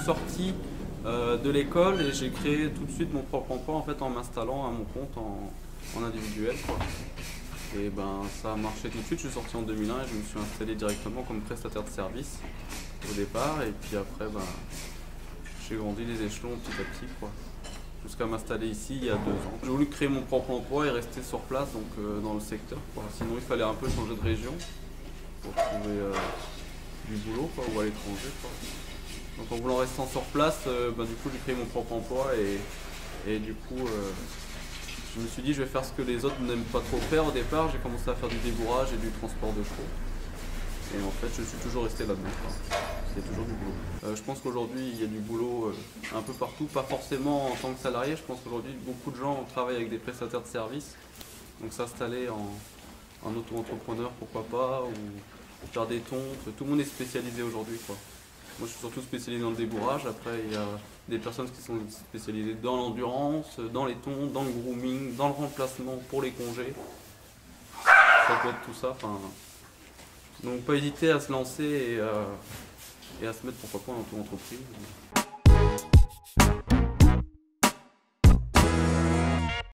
suis sorti de l'école et j'ai créé tout de suite mon propre emploi en fait en m'installant à mon compte en individuel quoi. Et ben ça a marché tout de suite, je suis sorti en 2001 et je me suis installé directement comme prestataire de service au départ et puis après ben, j'ai grandi les échelons petit à petit quoi. Jusqu'à m'installer ici il y a 2 ans. J'ai voulu créer mon propre emploi et rester sur place donc dans le secteur quoi. Sinon il fallait un peu changer de région pour trouver du boulot quoi, ou à l'étranger quoi. Donc en voulant rester sur place, du coup j'ai créé mon propre emploi et du coup je me suis dit je vais faire ce que les autres n'aiment pas trop faire au départ. J'ai commencé à faire du débourrage et du transport de chevaux. Et en fait je suis toujours resté là-dedans. Il y a toujours du boulot. Je pense qu'aujourd'hui il y a du boulot un peu partout, pas forcément en tant que salarié. Je pense qu'aujourd'hui beaucoup de gens travaillent avec des prestataires de services. Donc s'installer en auto-entrepreneur pourquoi pas, ou faire des tontes. Tout le monde est spécialisé aujourd'hui quoi. Moi je suis surtout spécialisé dans le débourrage, après il y a des personnes qui sont spécialisées dans l'endurance, dans les tons, dans le grooming, dans le remplacement pour les congés. Ça peut être tout ça. Donc pas hésiter à se lancer et à se mettre pourquoi pas en auto-entreprise.